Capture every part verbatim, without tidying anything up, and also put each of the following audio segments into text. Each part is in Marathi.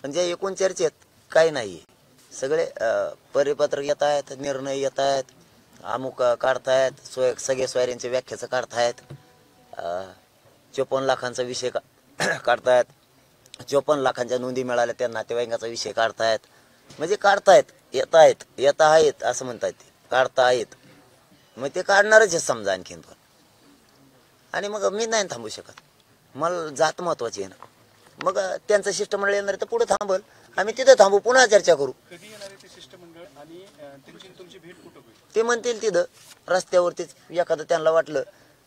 म्हणजे एकूण चर्चेत काही नाही. सगळे परिपत्रक येत आहेत, निर्णय येत आहेत, अमुक काढतायत, सोय सगळे सोयऱ्यांच्या व्याख्याचं काढतायत, चोपन्न लाखांचा विषय का काढतायत, चोपन्न लाखांच्या नोंदी मिळाल्या त्या नातेवाईकांचा विषय काढतायत. म्हणजे काढतायत, येत आहेत, येत आहेत असं म्हणतायत, ते काढता आहेत. मग ते काढणारच आहे समजा आणखीन पण. आणि मग मी नाही थांबू शकत, मला जात महत्वाची आहे ना. मग त्यांचं शिष्टमंडळ येणार तर पुढे थांबल, आम्ही तिथं थांबू, पुन्हा चर्चा करू. कधी येणार आहे ते शिष्टमंडळ आणि त्यांची तुमची भेट कुठं होईल? ते म्हणतील तिथं रस्त्यावरतीच. एखादं त्यांना वाटलं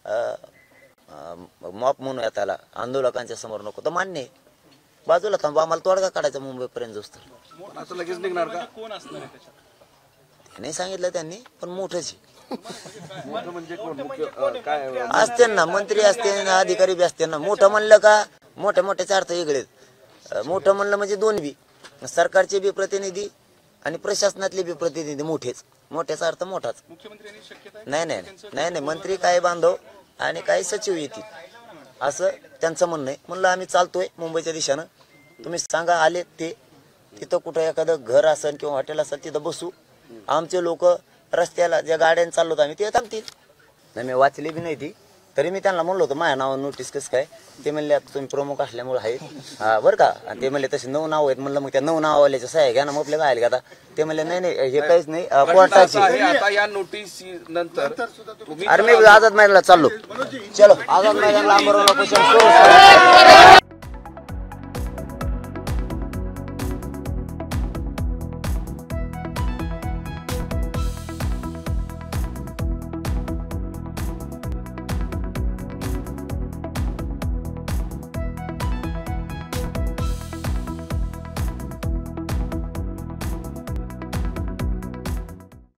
मॉप म्हणूया त्याला, आंदोलकांच्या समोर नको तर मान्य आहे, बाजूला थांबू, आम्हाला तोडगा काढायचा मुंबईपर्यंत जाऊस तर. असं लगेच निघणार का? कोण असणार आहे त्याच्यात? ते नाही सांगितलं त्यांनी, पण मोठंच म्हणजे कोण मुख्य काय असते ना, मंत्री असते, अधिकारी बी असते ना. मोठं म्हणलं का मोठ्या मोठ्याचे अर्थ वेगळेच. मोठं म्हणलं म्हणजे दोन बी, सरकारचे बी प्रतिनिधी आणि प्रशासनातले बी प्रतिनिधी मोठेच. मोठ्याचा अर्थ मोठाच. मुख्यमंत्र्यांनी शक्यता नाही नाही नाही नाही मंत्री काही बांधव आणि काही सचिव येतील असं त्यांचं म्हणणं आहे. म्हणलं आम्ही चालतोय मुंबईच्या दिशेनं, तुम्ही सांगा आले ते. तिथं कुठं एखादं घर असेल किंवा हॉटेल असेल तिथं बसू. आमचे लोक रस्त्याला ज्या गाड्याने चाललो आम्ही ते थांबतील. नाही मी वाचली बी नाही ती, तरी मी त्यांना म्हणलो होतो माझ्या नावावर नोटीस कसं काय. ते म्हणले आता तुम्ही प्रमुख असल्यामुळे आहे हा बरं का. आणि ते म्हणले तसे नऊ नाव आहेत. म्हणलं मग त्या नऊ नावावाल्याच्या सह्या घ्या ना, मग आपल्या काय का. ते म्हणले नाही नाही हे काहीच नाही कोर्टाची. आता या नोटीस नंतर अरे मी आझाद मैदानाला चाललो. चलो आझाद मैदानाला आंबरवाला